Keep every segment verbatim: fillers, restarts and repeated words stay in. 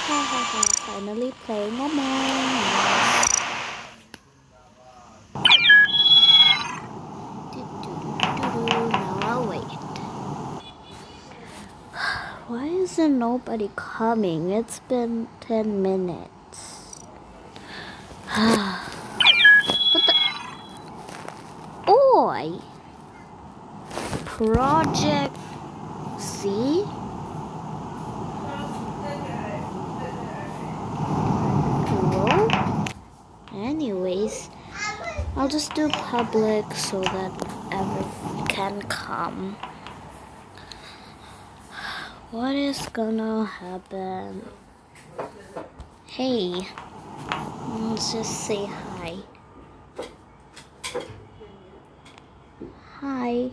Ha ha ha, finally playing Among Us. Now I'll wait. Why isn't nobody coming? It's been ten minutes. What the? Oi! Project Z? Anyways, I'll just do public so that everyone can come. What is gonna happen? Hey, let's just say hi. Hi.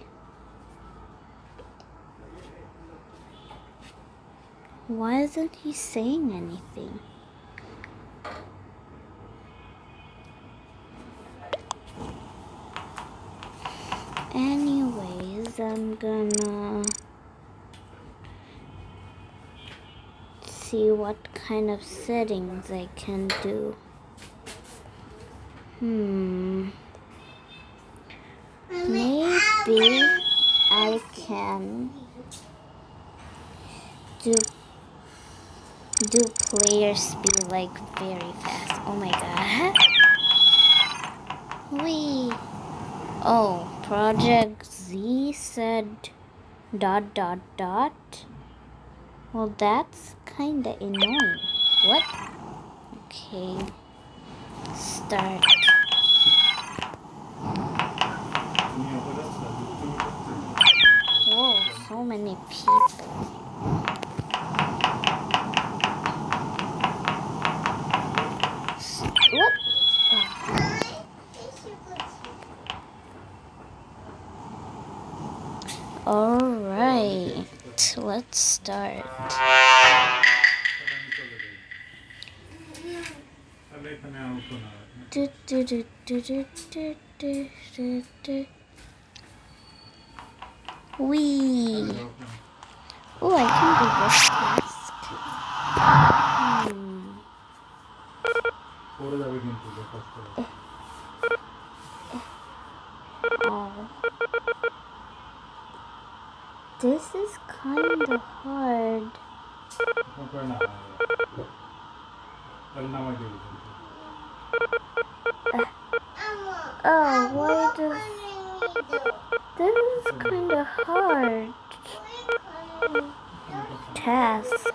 Why isn't he saying anything? Anyways, I'm gonna see what kind of settings I can do. Hmm. Maybe I can do do players be like very fast. Oh my god. Wee. Oh, Project Z said dot dot dot. Well, that's kinda annoying. What? Okay. Start. Whoa, so many people. What? All right, let's start. Do, do, do, do, do, do, do, do, do. Wee. Oh, I can do this task. Hmm. Oh. This is kind of hard. Uh, oh, why does... This is kind of hard. Task.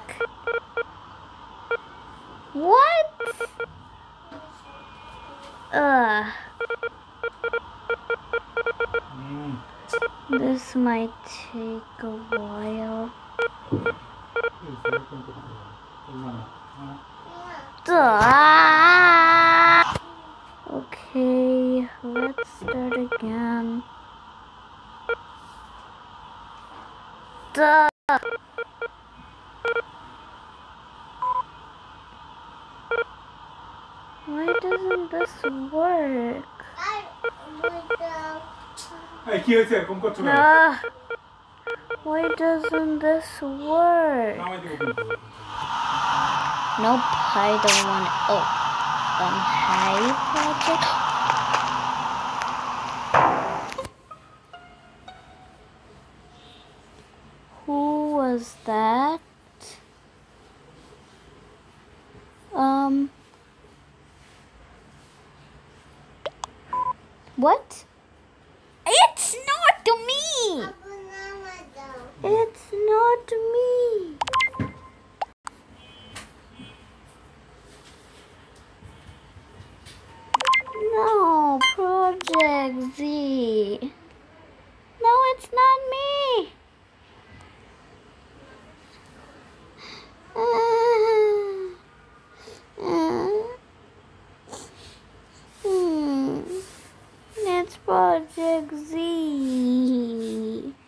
What? Ugh. This might take a while. Duh. Okay, let's start again. Duh. Why doesn't this work? Uh, why doesn't this work? Nope, I don't want it. Oh, um, hi, project. Who was that? Um, what? It's not me! It's not me! No, Project Z. No, it's not me. Uh, uh, hmm. It's Project Z.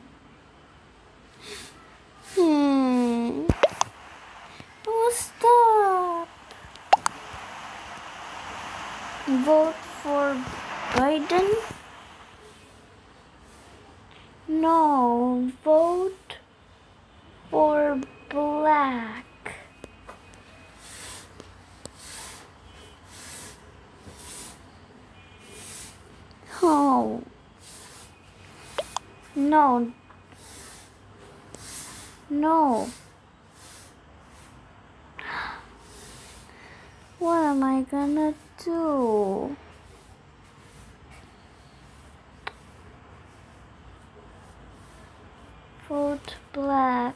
Hmm. Oh, stop. Vote for Biden? No, vote for black. Oh. No. No. What am I gonna do? Vote black.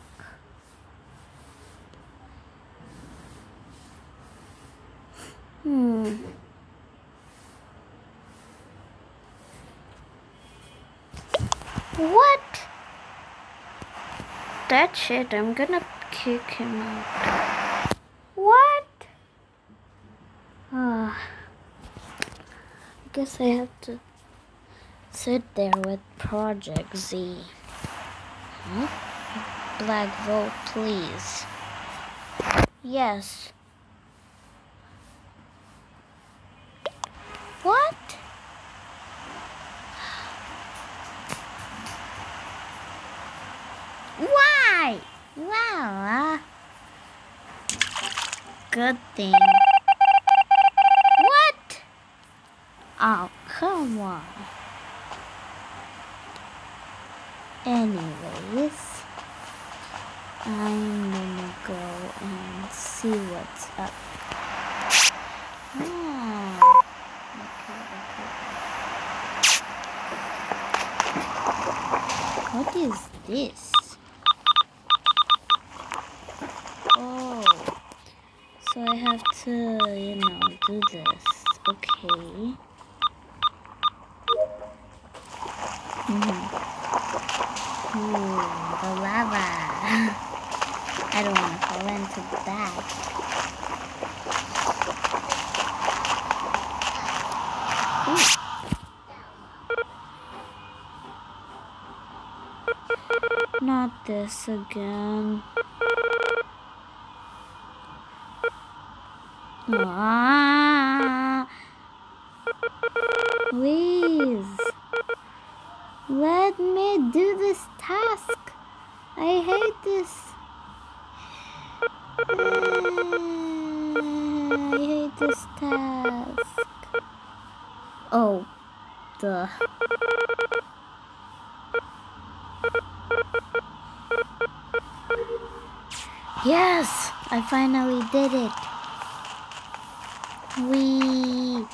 Hmm. What? That's it. I'm gonna kick him out. What? Ah. I guess I have to sit there with Project Z. Huh? Black vote, please. Yes. What? Why? Well, uh, good thing. What? Oh, come on. Anyways, I'm gonna go and see what's up. Hmm. Okay, okay. What is this? Oh, so I have to, you know, do this. Okay. Mm-hmm. Ooh, the lava. I don't want to fall into that. Ooh. Not this again. Ah, please let me do this task. I hate this. I hate this task. Oh, duh. Yes, I finally did it. We.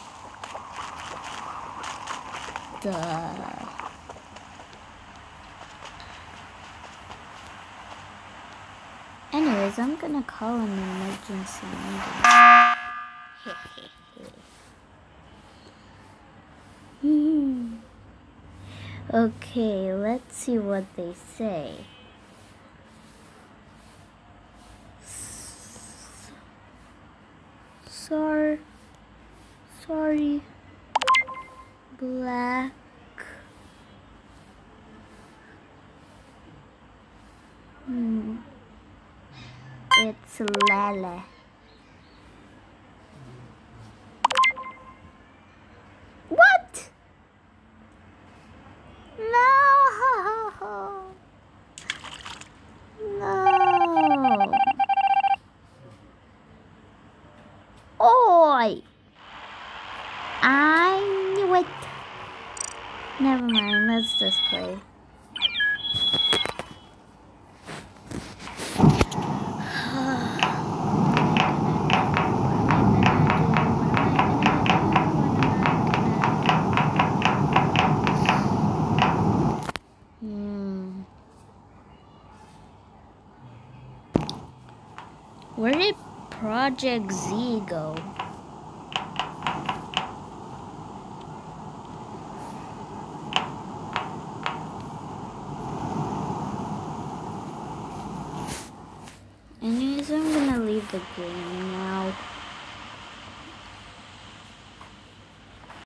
Duh. Anyways, I'm gonna call an emergency meeting. Okay, let's see what they say. Sorry. Sorry. Black. Hmm. It's Lele. What? No. No. Oi. I knew it. Never mind, let's just play. hmm. Where did Project Z go? Anyways, I'm gonna leave the game now.